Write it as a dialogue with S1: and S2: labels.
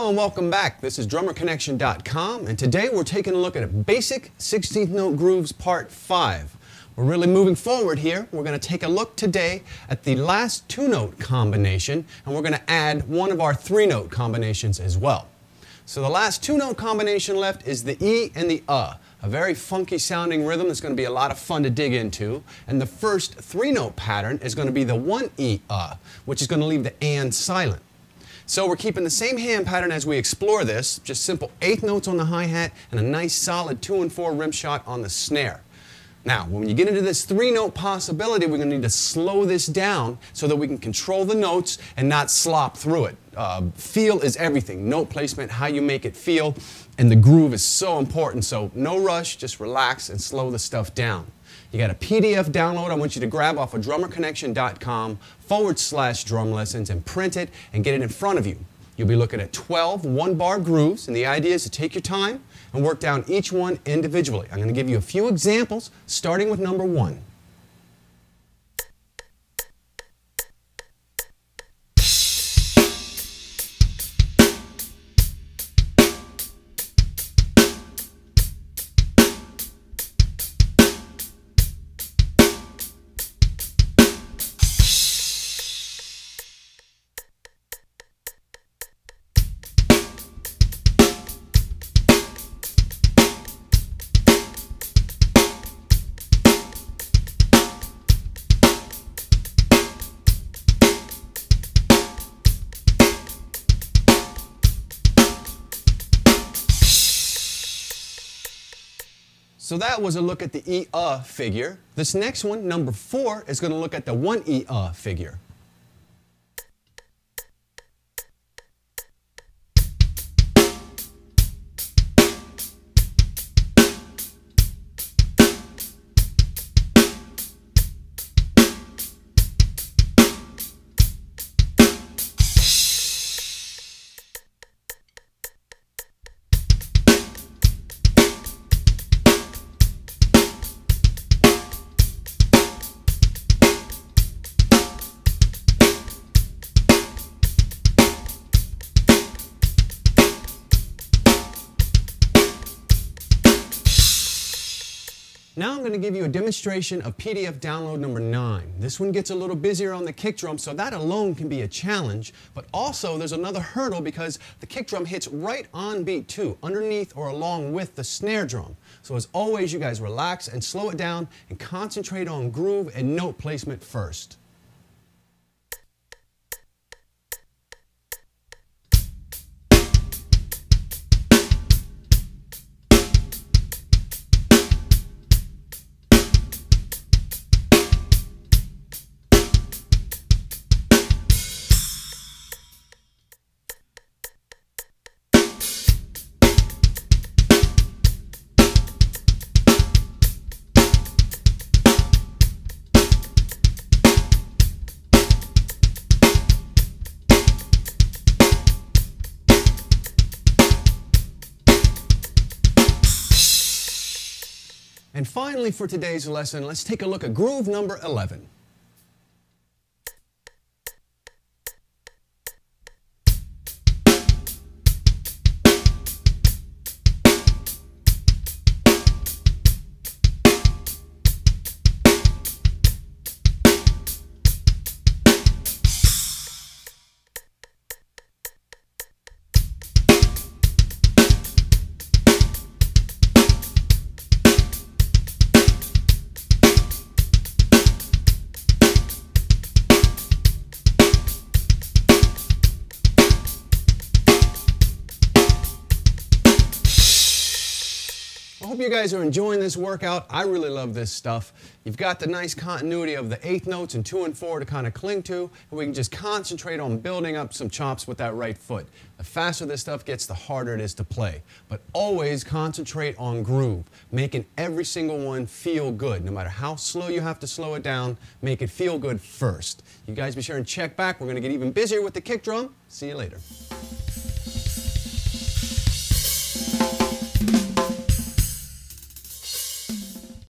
S1: and welcome back. This is drummerconnection.com, and today we're taking a look at basic 16th note grooves part 5. We're really moving forward here. We're going to take a look today at the last 2-note combination, and we're going to add one of our 3-note combinations as well. So the last 2-note combination left is the E and the a very funky sounding rhythm that's going to be a lot of fun to dig into. And the first 3-note pattern is going to be the 1E which is going to leave the and silent. So we're keeping the same hand pattern as we explore this, just simple 8th notes on the hi-hat and a nice solid 2 and 4 rim shot on the snare. Now, when you get into this 3-note possibility, we're going to need to slow this down so that we can control the notes and not slop through it. Feel is everything. Note placement, how you make it feel, and the groove is so important. So no rush, just relax and slow the stuff down. You got a PDF download I want you to grab off of drummerconnection.com/drum lessons and print it and get it in front of you. You'll be looking at 12 one-bar grooves, and the idea is to take your time and work down each one individually. I'm going to give you a few examples, starting with number 1. So that was a look at the E-a figure. This next one, number 4, is going to look at the 1E-a figure. Now I'm going to give you a demonstration of PDF download number 9. This one gets a little busier on the kick drum, so that alone can be a challenge. But also there's another hurdle because the kick drum hits right on beat 2, underneath or along with the snare drum. So as always, you guys relax and slow it down and concentrate on groove and note placement first. And finally, for today's lesson, let's take a look at groove number 11. I hope you guys are enjoying this workout. I really love this stuff. You've got the nice continuity of the 8th notes and 2 and 4 to kind of cling to, and we can just concentrate on building up some chops with that right foot. The faster this stuff gets, the harder it is to play. But always concentrate on groove, making every single one feel good. No matter how slow you have to slow it down, make it feel good first. You guys be sure and check back. We're going to get even busier with the kick drum. See you later.